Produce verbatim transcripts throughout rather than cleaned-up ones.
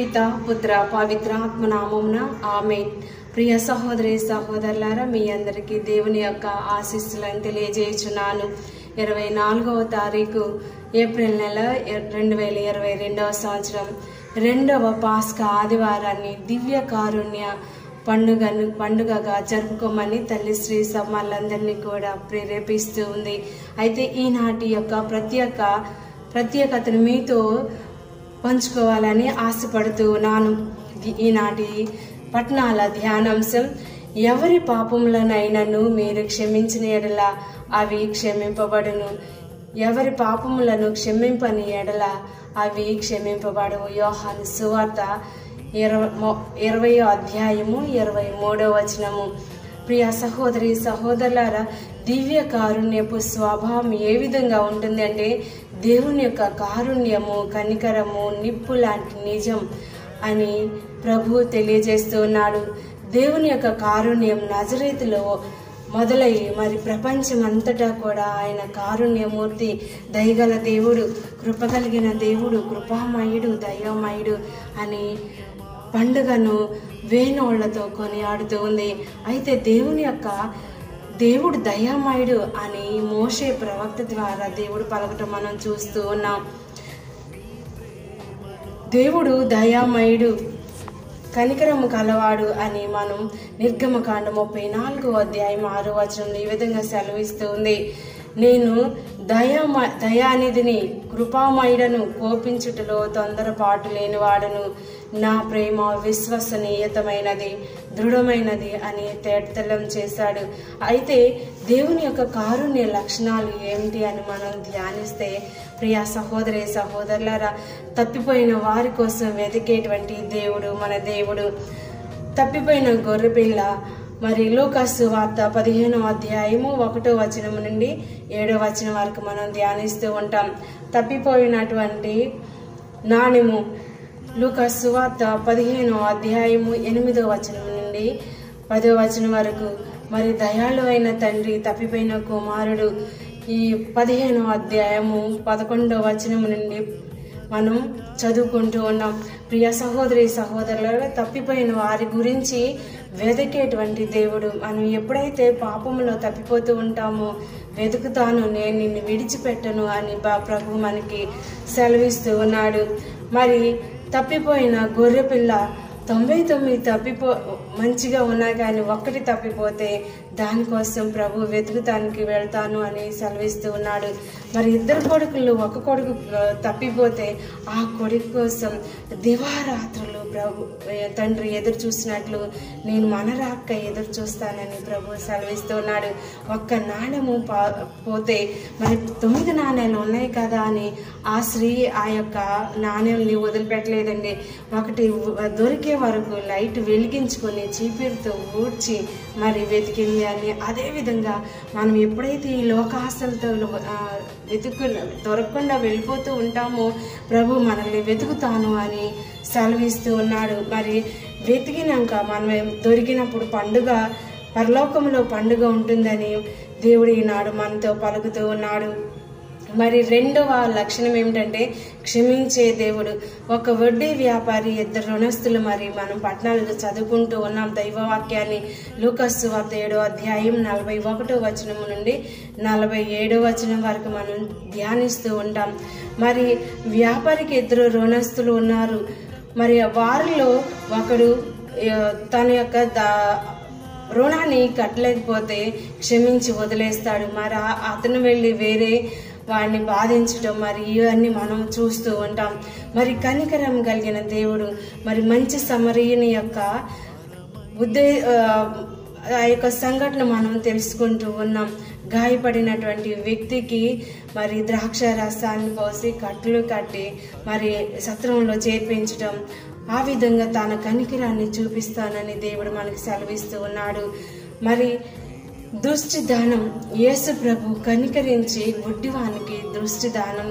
పిత పుత్ర పవిత్ర ఆత్మ నామమున ఆమేన్. ప్రియ సహోదరి సహోదరులారా, మీ అందరికీ దేవుని యొక్క ఆశీస్సులను తెలియజేయుచున్నాను. ఇరవై నాలుగవ తారీఖు ఏప్రిల్ నెల రెండు వేల ఇరవై రెండవ సంవత్సరం రెండవ పాస్కా ఆదివారాన్ని దివ్య కారుణ్య పండుగను పండుగగా జరుపుకోమని తల్లి శ్రీ సమ్మలందరినీ కూడా ప్రేరేపిస్తూ ఉంది. అయితే ఈనాటి యొక్క ప్రత్యేక ప్రత్యేకతను మీతో పంచుకోవాలని ఆశపడుతూ ఉన్నాను. ఈనాటి పట్టణాల ధ్యానాంశం, ఎవరి పాపములనైనను మీరు క్షమించిన ఎడల అవి క్షమింపబడును, ఎవరి పాపములను క్షమింపని ఎడల అవి క్షమింపబడవు. యోహాను సువార్త ఇరవై ఇరవయో అధ్యాయము ఇరవై మూడో వచనము. ప్రియ సహోదరి సహోదరులారా, దివ్య కారుణ్యపు స్వభావం ఏ విధంగా ఉంటుంది అంటే, దేవుని యొక్క కారుణ్యము కనికరము నిప్పు లాంటి నిజం అని ప్రభు తెలియజేస్తూ ఉన్నాడు. దేవుని యొక్క కారుణ్యం నజరేతులో మొదలై మరి ప్రపంచం అంతటా కూడా ఆయన కారుణ్యమూర్తి, దయగల దేవుడు, కృపగలిగిన దేవుడు, కృపామయుడు, దయామయుడు అని పండుగను వేణోళ్లతో కొనియాడుతూ ఉంది. అయితే దేవుని యొక్క దేవుడు దయామయుడు అని మోషే ప్రవక్త ద్వారా దేవుడు పలకటం మనం చూస్తూ ఉన్నాం. దేవుడు దయామయుడు కనికరము కలవాడు అని మనం నిర్గమకాండ ముప్పై నాలుగో అధ్యాయం ఆరో వచనంలో ఈ విధంగా సెలవిస్తూ ఉంది. నేను దయామ దయానిధిని కృపామయుడను, కోపించుటలో తొందరపాటు లేనివాడను, నా ప్రేమ విశ్వసనీయతమైనది దృఢమైనది అని తేటతెల్లం చేశాడు. అయితే దేవుని యొక్క కారుణ్య లక్షణాలు ఏమిటి అని మనం ధ్యానిస్తే, ప్రియ సహోదరి సహోదరులారా, తప్పిపోయిన వారి కోసం వెతికేటువంటి దేవుడు మన దేవుడు. తప్పిపోయిన గొర్రెపిల్ల మరి లూకాసు వార్త పదిహేనో అధ్యాయము ఒకటో వచనం నుండి ఏడో వచనం వరకు మనం ధ్యానిస్తూ ఉంటాం. తప్పిపోయినటువంటి నాణెము లూకాసు వార్త పదిహేనో అధ్యాయము ఎనిమిదో వచనం నుండి పదో వచనం వరకు. మరి దయాళు అయిన తండ్రి తప్పిపోయిన కుమారుడు ఈ పదిహేనో అధ్యాయము పదకొండో వచనం నుండి మనం చదువుకుంటూ ఉన్నాం. ప్రియ సహోదరి సహోదరుల, తప్పిపోయిన వారి గురించి వెతికేటువంటి దేవుడు. మనం ఎప్పుడైతే పాపంలో తప్పిపోతూ ఉంటామో, వెతుకుతాను, నేను నిన్ను విడిచిపెట్టను అని బా ప్రభు మనకి సెలవిస్తూ ఉన్నాడు. మరి తప్పిపోయిన గొర్రెపిల్ల తొంభై తొమ్మిది తప్పిపో మంచిగా ఉన్నా కానీ ఒక్కటి తప్పిపోతే దానికోసం ప్రభు వెతుకుతానికి వెళ్తాను అని సెలవిస్తూ ఉన్నాడు. మరి ఇద్దరు కొడుకులు ఒక కొడుకు తప్పిపోతే ఆ కొడుకు కోసం దివారాత్రులు ప్రభు తండ్రి ఎదురు చూసినట్లు నేను మనరాక్క ఎదురు చూస్తానని ప్రభు సెలవిస్తూ ఉన్నాడు. ఒక్క నాణ్యము పోతే మరి తొమ్మిది నాణ్యాలు ఉన్నాయి కదా అని ఆ స్త్రీ ఆ యొక్క నాణ్యాన్ని వదిలిపెట్టలేదండి. ఒకటి దొరికే వరకు లైట్ వెలిగించుకొని చీపిరితో ఊడ్చి మరి వెతికింది అని. అదేవిధంగా మనం ఎప్పుడైతే ఈ లోకాశలతో వెతుకు దొరకకుండా వెళ్ళిపోతూ ఉంటామో, ప్రభు మనల్ని వెతుకుతాను అని సెలవిస్తూ ఉన్నాడు. మరి వెతికినాక మనం దొరికినప్పుడు పండుగ, పరలోకంలో పండుగ ఉంటుందని దేవుడు ఈనాడు మనతో పలుకుతూ ఉన్నాడు. మరి రెండవ లక్షణం ఏమిటంటే క్షమించే దేవుడు. ఒక వడ్డీ వ్యాపారి, ఇద్దరు రుణస్తులు. మరి మనం పట్టణాలు చదువుకుంటూ ఉన్నాం దైవవాక్యాన్ని. లూకాసు వార్త ఏడో అధ్యాయం నలభై ఒకటో వచనం నుండి నలభై ఏడో వచనం వరకు మనం ధ్యానిస్తూ ఉంటాం. మరి వ్యాపారికి ఇద్దరు రుణస్తులు ఉన్నారు. మరి వారిలో ఒకడు తన యొక్క దా రుణాన్ని కట్టలేకపోతే క్షమించి వదిలేస్తాడు. మరి అతను వెళ్ళి వేరే వాడిని బాధించడం, మరి ఇవన్నీ మనం చూస్తూ ఉంటాం. మరి కనికరం కలిగిన దేవుడు, మరి మంచి సమరీయుని యొక్క ఉద్దే ఆ యొక్క సంఘటన మనం తెలుసుకుంటూ ఉన్నాం. గాయపడినటువంటి వ్యక్తికి మరి ద్రాక్ష రసాన్ని పోసి కట్లు కట్టి మరి సత్రంలో చేర్పించడం, ఆ విధంగా తన కనికరాన్ని చూపిస్తానని దేవుడు మనకి సెలవిస్తూ ఉన్నాడు. మరి దృష్టి దానం, యేసు ప్రభు కనికరించి గుడ్డివానికి దృష్టి దానం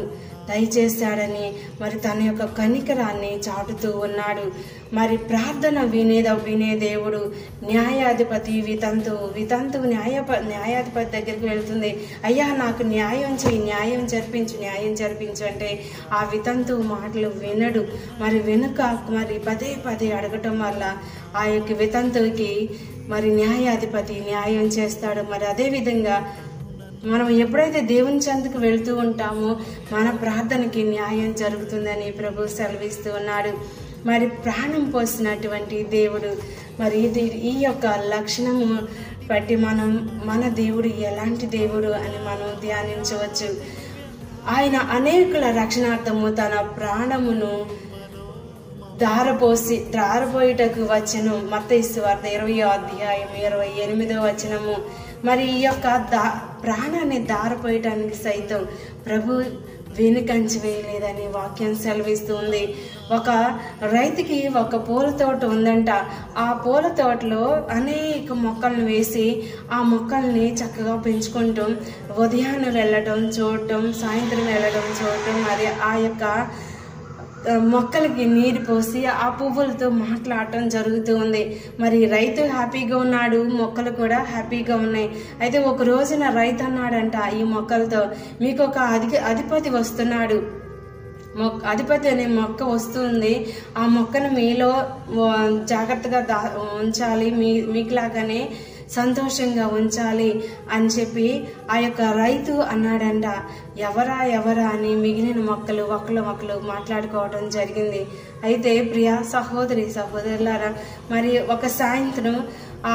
దయచేశాడని మరి తన యొక్క కనికరాన్ని చాటుతూ ఉన్నాడు. మరి ప్రార్థన వినేద వినే దేవుడు. న్యాయాధిపతి వితంతు వితంతు న్యాయ న్యాయాధిపతి దగ్గరికి వెళ్తుంది. అయ్యా నాకు న్యాయం చేయి, న్యాయం జరిపించు, న్యాయం జరిపించు అంటే ఆ వితంతు మాటలు వినడు. మరి వెనుక మరి పదే పదే అడగటం వల్ల ఆ యొక్క వితంతువుకి మరి న్యాయాధిపతి న్యాయం చేస్తాడు. మరి అదేవిధంగా మనం ఎప్పుడైతే దేవుని చెంతకు వెళ్తూ ఉంటామో మన ప్రార్థనకి న్యాయం జరుగుతుందని ప్రభు సెలవిస్తూ ఉన్నాడు. మరి ప్రాణం పోసినటువంటి దేవుడు. మరి ఇది ఈ యొక్క లక్షణము బట్టి మనం మన దేవుడు ఎలాంటి దేవుడు అని మనం ధ్యానించవచ్చు. ఆయన అనేకుల రక్షణార్థము తన ప్రాణమును ధారపోసి ధారపోయిటకు వచ్చెను. మత్తయి సువార్త ఇరవయో అధ్యాయం ఇరవై ఎనిమిదో వచనము. మరి ఈ యొక్క దా ప్రాణాన్ని ధారపోయటానికి సైతం ప్రభు వెనుకంచి వేయలేదని వాక్యం సెలవిస్తుంది. ఒక రైతుకి ఒక పూల తోట ఉందంట. ఆ పూల తోటలో అనేక మొక్కలను వేసి ఆ మొక్కల్ని చక్కగా పెంచుకుంటూ ఉదయాన్నే వెళ్ళడం చూడటం, సాయంత్రం వెళ్ళడం చూడటం, మరి ఆ యొక్క మొక్కలకి నీరు పోసి ఆ పువ్వులతో మాట్లాడటం జరుగుతూ ఉంది. మరి రైతు హ్యాపీగా ఉన్నాడు, మొక్కలు కూడా హ్యాపీగా ఉన్నాయి. అయితే ఒక రోజున రైతు అన్నాడంట ఈ మొక్కలతో, మీకు ఒక అధిక అధిపతి వస్తున్నాడు, మొక్క అధిపతి అనే మొక్క వస్తుంది, ఆ మొక్కను మీలో జాగ్రత్తగా దా ఉంచాలి, మీ మీకులాగానే సంతోషంగా ఉంచాలి అని చెప్పి ఆ యొక్క రైతు అన్నాడంట. ఎవరా ఎవరా అని మిగిలిన మొక్కలు ఒకళ్ళు ఒకళ్ళు మాట్లాడుకోవడం జరిగింది. అయితే ప్రియా సహోదరి సహోదరులారా, మరి ఒక సాయంత్రం ఆ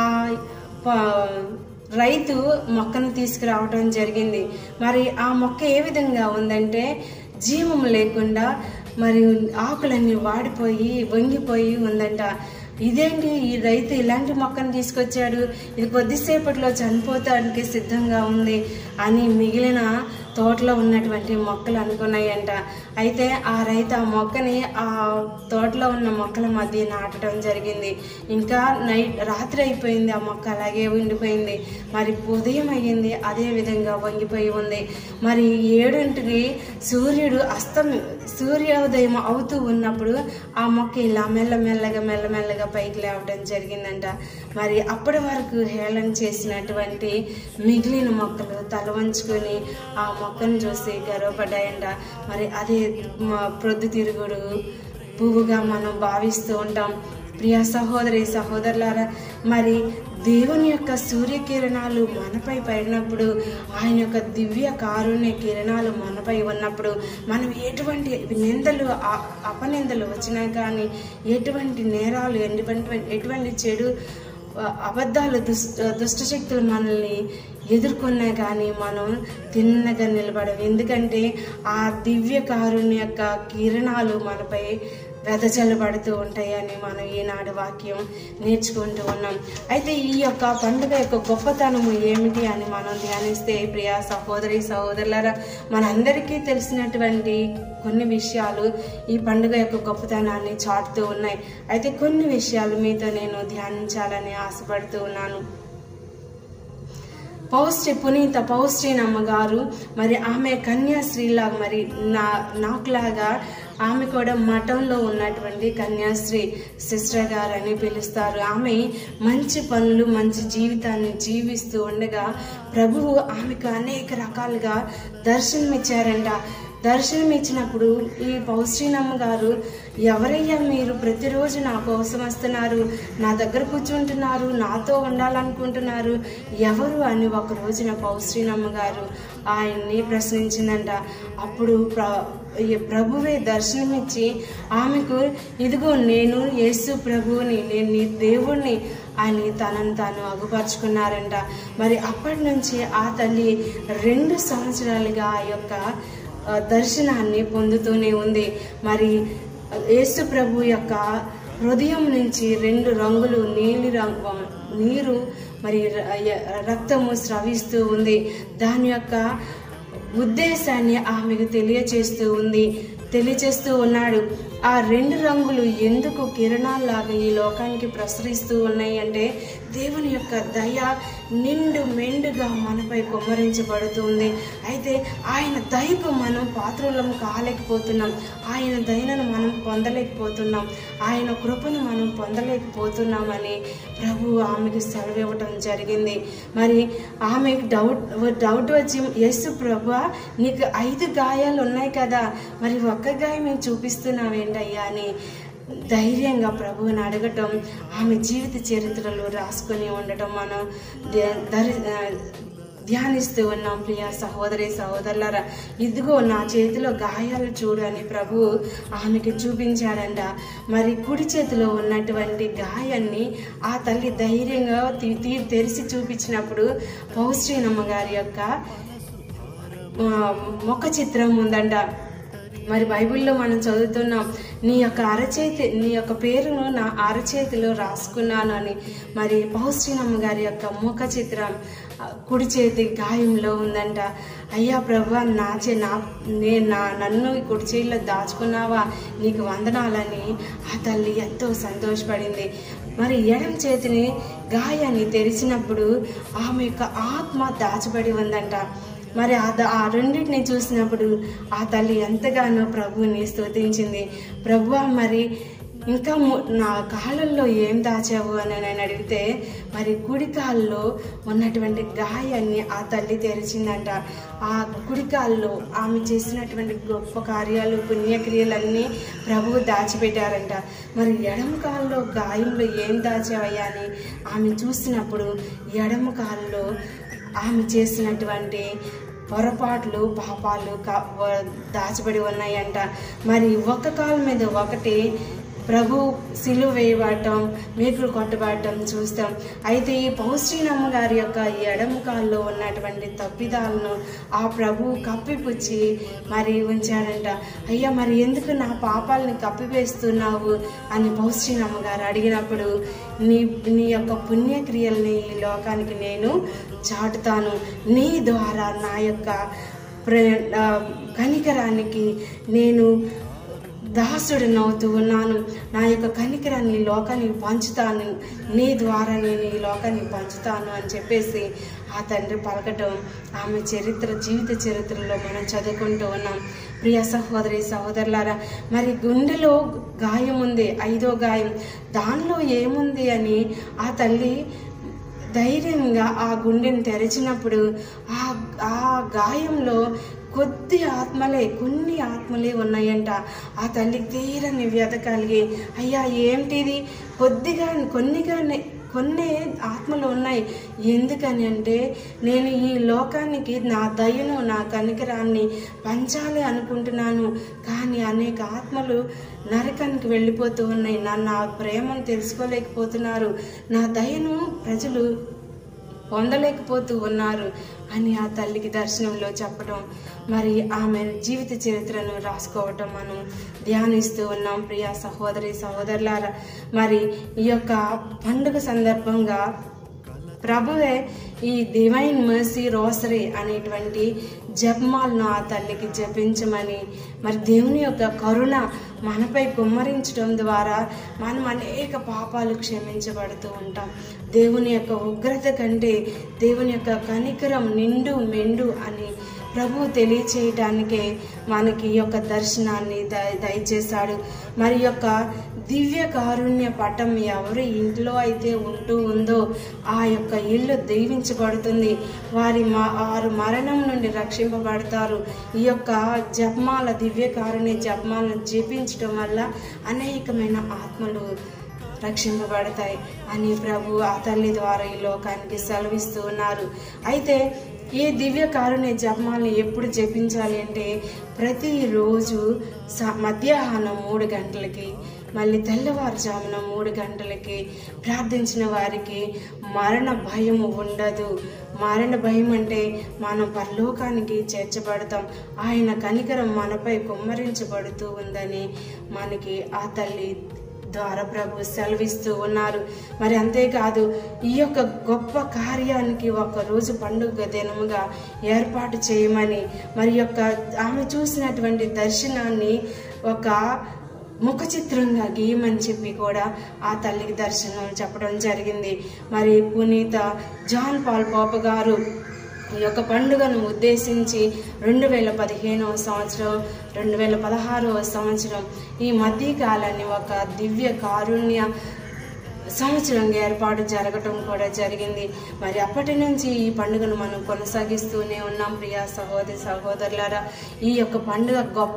రైతు మొక్కను తీసుకురావడం జరిగింది. మరి ఆ మొక్క ఏ విధంగా ఉందంటే జీవం లేకుండా మరి ఆకులన్నీ వాడిపోయి వంగిపోయి ఉందంట. ఇదేంటి ఈ రైతు ఇలాంటి మొక్కను తీసుకొచ్చాడు, ఇది కొద్దిసేపట్లో చనిపోతానికి సిద్ధంగా ఉంది అని మిగిలిన తోటలో ఉన్నటువంటి మొక్కలు అనుకున్నాయంట. అయితే ఆ రైతు ఆ మొక్కని ఆ తోటలో ఉన్న మొక్కల మధ్య నాటడం జరిగింది. ఇంకా నైట్ రాత్రి అయిపోయింది, ఆ మొక్క అలాగే ఉండిపోయింది. మరి ఉదయం అయ్యింది, అదే విధంగా వంగిపోయి ఉంది. మరి ఏడింటికి సూర్యుడు అస్తం సూర్యోదయం అవుతూ ఉన్నప్పుడు ఆ మొక్క ఇలా మెల్లమెల్లగా మెల్లమెల్లగా పైకి లేవడం జరిగిందంట. మరి అప్పటి వరకు హేళన చేసినటువంటి మిగిలిన మొక్కలు తల వంచుకొని ఆ మొక్కను చూసి గర్వపడ్డాయంట. మరి అదే ప్రొద్దుతిరుగుడు పువ్వుగా మనం భావిస్తూ ఉంటాం. ప్రియ సహోదరి సహోదరులారా, మరి దేవుని యొక్క సూర్యకిరణాలు మనపై పడినప్పుడు, ఆయన యొక్క దివ్య కారుణ్య కిరణాలు మనపై ఉన్నప్పుడు మనం ఎటువంటి నిందలు అపనిందలు వచ్చినా కానీ, ఎటువంటి నేరాలు ఎటువంటి ఎటువంటి చెడు అబద్ధాలు దుష్ట దుష్టశక్తులు మనల్ని ఎదుర్కొన్నా కానీ మనం తిన్నగా నిలబడవు. ఎందుకంటే ఆ దివ్య కారుణ్య యొక్క కిరణాలు మనపై వెదజల్లబడుతూ ఉంటాయని మనం ఈనాడు వాక్యం నేర్చుకుంటూ ఉన్నాం. అయితే ఈ యొక్క పండుగ యొక్క గొప్పతనము ఏమిటి అని మనం ధ్యానిస్తే ప్రియా సహోదరి సహోదరులారా, మనందరికీ తెలిసినటువంటి కొన్ని విషయాలు ఈ పండుగ యొక్క గొప్పతనాన్ని చాటుతూ ఉన్నాయి. అయితే కొన్ని విషయాలు మీతో నేను ధ్యానించాలని ఆశపడుతూ ఉన్నాను. పౌష్టి పునీత పౌష్టినమ్మ గారు మరి ఆమె కన్యాశ్రీలా మరి నా నాకులాగా ఆమె కూడా మఠంలో ఉన్నటువంటి కన్యాశ్రీ సిస్టర్ గారు అని పిలుస్తారు. ఆమె మంచి పనులు మంచి జీవితాన్ని జీవిస్తూ ఉండగా ప్రభువు ఆమెకు అనేక రకాలుగా దర్శనమిచ్చారంట. దర్శనం ఇచ్చినప్పుడు ఈ పౌష్టినమ్మ గారు, ఎవరయ్యా మీరు ప్రతిరోజు నా కోసం వస్తున్నారు, నా దగ్గర కూర్చుంటున్నారు, నాతో ఉండాలనుకుంటున్నారు, ఎవరు అని ఒక రోజున పౌష్టినమ్మ గారు ఆయన్ని ప్రశ్నించిందంట. అప్పుడు ప్ర ప్రభువే దర్శనమిచ్చి ఆమెకు, ఇదిగో నేను యేసు ప్రభువుని, నేను నీ దేవుణ్ణి అని తనను తాను అగుపరుచుకున్నారంట. మరి అప్పటి నుంచి ఆ తల్లి రెండు సంవత్సరాలుగా ఆ యొక్క దర్శనాన్ని పొందుతూనే ఉంది. మరి యేసు ప్రభు యొక్క హృదయం నుంచి రెండు రంగులు నీలి రంగు నీరు మరి రక్తము స్రవిస్తూ ఉంది. దాని యొక్క ఉద్దేశాన్ని ఆమెకు తెలియచేస్తూ ఉంది తెలియచేస్తూ ఉన్నాడు. ఆ రెండు రంగులు ఎందుకు కిరణాల్లాగా ఈ లోకానికి ప్రసరిస్తూ ఉన్నాయి అంటే దేవుని యొక్క దయ నిండు మెండుగా మనపై కుమ్మరించబడుతుంది. అయితే ఆయన దయకు మనం పాత్రలం కాలేకపోతున్నాం, ఆయన దయను మనం పొందలేకపోతున్నాం, ఆయన కృపను మనం పొందలేకపోతున్నామని ప్రభు ఆమెకు సెలవు ఇవ్వటం జరిగింది. మరి ఆమెకు డౌట్ డౌట్ వచ్చి, యేసు ప్రభువా నీకు ఐదు గాయాలు ఉన్నాయి కదా, మరి ఒక్క గాయం మేము చూపిస్తున్నాం ఏంటయ్యా అని ధైర్యంగా ప్రభువుని అడగటం, ఆమె జీవిత చరిత్రలో రాసుకొని ఉండటం మనం దరి ధ్యానిస్తూ ఉన్నాం. ప్రియ సహోదరి సహోదరులారా, ఇదిగో నా చేతిలో గాయాలు చూడు అని ప్రభు ఆమెకి చూపించాడంట. మరి కుడి చేతిలో ఉన్నటువంటి గాయాన్ని ఆ తల్లి ధైర్యంగా తీ తెరిచి చూపించినప్పుడు పౌస్ట్రీనమ్మ గారి యొక్క ముఖ చిత్రం ఉందంట. మరి బైబిల్లో మనం చదువుతున్నాం, నీ యొక్క అరచేతి నీ యొక్క పేరును నా అరచేతిలో రాసుకున్నాను అని. మరి పౌస్ట్రీనమ్మ గారి యొక్క ముఖ చిత్రం కుడి చేతి గాయంలో ఉందంట. అయ్యా ప్రభు, నా చే నా నేను నా నన్ను కుడి చేతిలో దాచుకున్నావా, నీకు వందనాలని ఆ తల్లి ఎంతో సంతోషపడింది. మరి ఎడం చేతిని గాయాన్ని తెరిచినప్పుడు ఆమె యొక్క ఆత్మ దాచబడి ఉందంట. మరి ఆ ఆ రెండింటిని చూసినప్పుడు ఆ తల్లి ఎంతగానో ప్రభువుని స్తుతించింది. ప్రభువా, మరి ఇంకా నా కాళ్ళల్లో ఏం దాచావు అని నేను అడిగితే మరి కుడి కాల్లో ఉన్నటువంటి గాయాన్ని ఆ తల్లి తెరిచిందంట. ఆ కుడి కాల్లో ఆమె చేసినటువంటి గొప్ప కార్యాలు పుణ్యక్రియలన్నీ ప్రభువు దాచిపెట్టారంట. మరి ఎడమ కాల్లో గాయంలో ఏం దాచావయ్యా అని ఆమె చూసినప్పుడు ఎడమ కాల్లో ఆమె చేసినటువంటి పొరపాట్లు పాపాలు దాచబడి ఉన్నాయంట. మరి ఒక్క కాలు మీద ఒకటి ప్రభు సిలువ వేయబడటం, మేకులు కొట్టబడటం చూస్తాం. అయితే ఈ పౌస్ట్రీనమ్మ గారి యొక్క ఎడమ కాల్లో ఉన్నటువంటి తప్పిదాలను ఆ ప్రభు కప్పిపుచ్చి మరి ఉంచాడంట. అయ్యా, మరి ఎందుకు నా పాపాలని కప్పివేస్తున్నావు అని పౌస్ట్రీనమ్మ గారు అడిగినప్పుడు, నీ నీ యొక్క పుణ్యక్రియల్ని ఈ లోకానికి నేను చాటుతాను, నీ ద్వారా నా యొక్క ప్ర కనికరానికి నేను దాసుడినవుతూ ఉన్నాను, నా యొక్క కనికరాన్ని లోకానికి పంచుతాను, నీ ద్వారా నేను ఈ లోకానికి పంచుతాను అని చెప్పేసి ఆ తండ్రి పలకటం ఆమె చరిత్ర జీవిత చరిత్రలో మనం చదువుకుంటూ ఉన్నాం. ప్రియ సహోదరి సహోదరులారా, మరి గుండెలో గాయం ఉంది, ఐదో గాయం, దానిలో ఏముంది అని ఆ తల్లి ధైర్యంగా ఆ గుండెని తెరిచినప్పుడు ఆ ఆ గాయంలో కొద్ది ఆత్మలే కొన్ని ఆత్మలే ఉన్నాయంట. ఆ తల్లికి తీరని వ్యధ కలిగి, అయ్యా ఏంటిది, కొద్దిగా కొన్నిగా కొన్ని ఆత్మలు ఉన్నాయి, ఎందుకని అంటే నేను ఈ లోకానికి నా దయను నా కనికరాన్ని పంచాలి అనుకుంటున్నాను, కానీ అనేక ఆత్మలు నరకానికి వెళ్ళిపోతూ ఉన్నాయి, నన్ను ఆ ప్రేమను తెలుసుకోలేకపోతున్నారు, నా దయను ప్రజలు పొందలేకపోతూ ఉన్నారు అని ఆ తల్లికి దర్శనంలో చెప్పడం, మరి ఆమె జీవిత చరిత్రను రాసుకోవటం మనం ధ్యానిస్తూ ఉన్నాం. ప్రియ సహోదరి సహోదరులారా, మరి ఈ యొక్క పండుగ సందర్భంగా ప్రభువే ఈ డివైన్ మర్సీ రోసరీ అనేటువంటి జపమాలను ఆ తల్లికి జపించమని, మరి దేవుని యొక్క కరుణ మనపై కుమ్మరించడం ద్వారా మనం అనేక పాపాలు క్షమించబడుతూ ఉంటాం. దేవుని యొక్క ఉగ్రత కంటే దేవుని యొక్క కనికరం నిండు మెండు అని ప్రభు తెలియచేయటానికే మనకి ఈ యొక్క దర్శనాన్ని దయచేశాడు. మరి యొక్క దివ్య కారుణ్య పటం ఎవరి ఇంట్లో అయితే ఉంటూ ఉందో ఆ యొక్క ఇల్లు దీవించబడుతుంది, వారి వారు మరణం నుండి రక్షింపబడతారు. ఈ యొక్క జపమాల దివ్య కారుణ్య జపమాలను జపించడం వల్ల అనేకమైన ఆత్మలు రక్షింపబడతాయి అని ప్రభు ఆ తల్లి ద్వారా ఈ లోకానికి సెలవిస్తూ ఉన్నారు. అయితే ఈ దివ్య కారుణ్య జపమాలను ఎప్పుడు జపించాలి అంటే ప్రతిరోజు మధ్యాహ్నం మూడు గంటలకి మళ్ళీ తెల్లవారుజామున మూడు గంటలకి ప్రార్థించిన వారికి మరణ భయం ఉండదు. మరణ భయం అంటే మనం పరలోకానికి చేర్చబడతాం, ఆయన కనికరం మనపై కుమ్మరించబడుతూ ఉందని మనకి ఆ తల్లి ద్వారా ప్రభు సెలవిస్తూ ఉన్నారు. మరి అంతేకాదు, ఈ యొక్క గొప్ప కార్యానికి ఒక రోజు పండుగ దినముగా ఏర్పాటు చేయమని, మరి యొక్క ఆమె చూసినటువంటి దర్శనాన్ని ఒక ముఖ చిత్రంగా గీయమని చెప్పి కూడా ఆ తల్లికి దర్శనం చెప్పడం జరిగింది. మరి పునీత జాన్ పాల్ పాప గారు ఈ యొక్క పండుగను ఉద్దేశించి రెండు వేల పదిహేనవ సంవత్సరం రెండు వేల పదహారవ సంవత్సరం ఈ మధ్యకాలాన్ని ఒక దివ్య కారుణ్య సంవత్సరంగా ఏర్పాటు జరగటం కూడా జరిగింది. మరి అప్పటి నుంచి ఈ పండుగను మనం కొనసాగిస్తూనే ఉన్నాం. ప్రియా సహోదరి సహోదరులారా, ఈ యొక్క పండుగ గొప్ప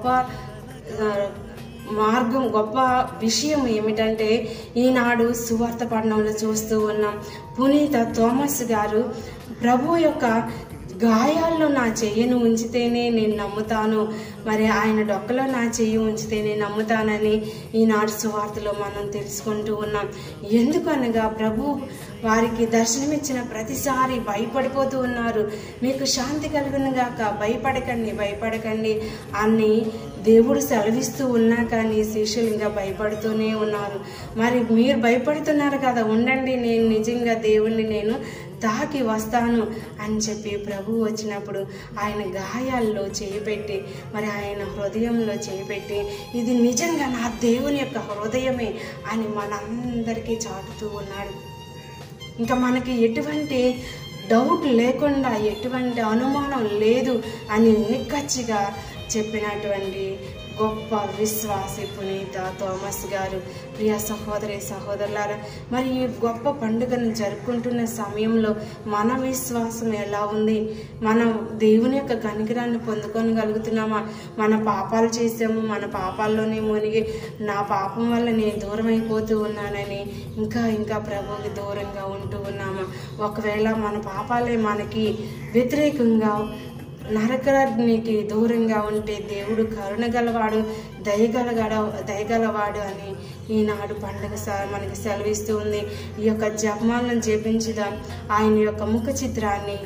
మార్గం, గొప్ప విషయం ఏమిటంటే ఈనాడు సువార్త పఠనంలో చూస్తూ ఉన్నాం. పునీత థోమస్ గారు ప్రభు యొక్క గాయాల్లో నా చెయ్యిని ఉంచితేనే నేను నమ్ముతాను, మరి ఆయన డొక్కలో నా చెయ్యి ఉంచితే నేను నమ్ముతానని ఈనాడు సువార్తలో మనం తెలుసుకుంటూ ఉన్నాం. ఎందుకనగా ప్రభు వారికి దర్శనమిచ్చిన ప్రతిసారి భయపడిపోతూ ఉన్నారు. మీకు శాంతి కలుగును గాక, భయపడకండి భయపడకండి అని దేవుడు సెలవిస్తూ ఉన్నా కానీ శిష్యులు ఇంకా భయపడుతూనే ఉన్నారు. మరి మీరు భయపడుతున్నారు కదా, ఉండండి, నేను నిజంగా దేవుణ్ణి నేను తాకి వస్తాను అని చెప్పి ప్రభు వచ్చినప్పుడు ఆయన గాయాల్లో చేయిపెట్టి మరి ఆయన హృదయంలో చేయిపెట్టి ఇది నిజంగా నా దేవుని యొక్క హృదయమే అని మనందరికీ చాటుతూ ఉన్నాడు. ఇంకా మనకి ఎటువంటి డౌట్ లేకుండా, ఎటువంటి అనుమానం లేదు అని నిక్కచ్చిగా చెప్పినటువంటి గొప్ప విశ్వాసి పునీత థోమస్ గారు. ప్రియ సహోదరి సహోదరులారా, మరి ఈ గొప్ప పండుగను జరుపుకుంటున్న సమయంలో మన విశ్వాసం ఎలా ఉంది? మనం దేవుని యొక్క కనికరాన్ని పొందుకోగలుగుతున్నామా? మన పాపాలు చేసాము, మన పాపాల్లోనే మునిగి నా పాపం వల్ల నేను దూరం అయిపోతూ ఉన్నానని ఇంకా ఇంకా ప్రభువుకి దూరంగా ఉంటూ ఉన్నామా? ఒకవేళ మన పాపాలే మనకి వ్యతిరేకంగా నరకానికి దూరంగా ఉంటే దేవుడు కరుణ గలవాడు, దయగలగడ దయగలవాడు అని ఈనాడు పండుగ మనకి సెలవిస్తూ ఉంది. ఈ యొక్క జపమాలను జపించుదాం. ఆయన యొక్క ముఖ చిత్రాన్ని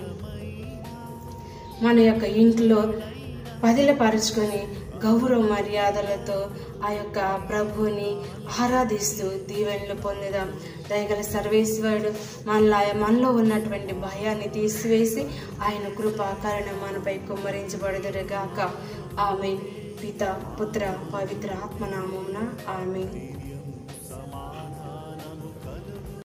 మన యొక్క ఇంట్లో పదిలపరుచుకొని గౌరవ మర్యాదలతో ఆ యొక్క ప్రభువుని ఆరాధిస్తూ దీవెనలు పొందుదాం. దయగల సర్వేశ్వరుడు మనలో మనలో ఉన్నటువంటి భయాన్ని తీసివేసి ఆయన కృపా కరుణ మనపై కుమ్మరించబడుదురుగాక. ఆమేన్. పిత పుత్ర పవిత్ర ఆత్మనామమున ఆమేన్.